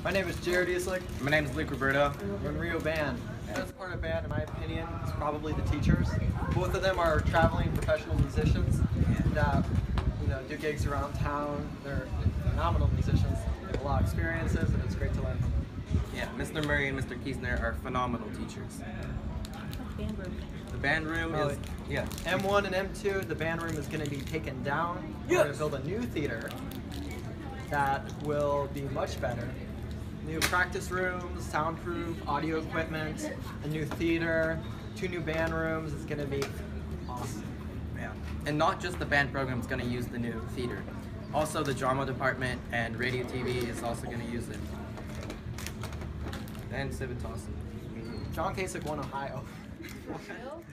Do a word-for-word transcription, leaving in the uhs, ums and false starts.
My name is Jared Islick. My name is Luke Roberto. We're in Rio Band. The best part of band, in my opinion, is probably the teachers. Both of them are traveling professional musicians that you know do gigs around town. They're phenomenal musicians. They have a lot of experiences, and it's great to learn from them. Yeah, Mister Murray and Mister Kiesner are phenomenal teachers. Band room. The band room Oh, is, yeah. M one and M two, the band room is going to be taken down. We're going to build a new theater that will be much better. New practice rooms, soundproof, audio equipment, a new theater, two new band rooms. It's going to be awesome. Yeah. And not just the band program is going to use the new theater. Also the drama department and radio T V is also going to use it. And Civitas. John Kasich won Ohio. Ohio?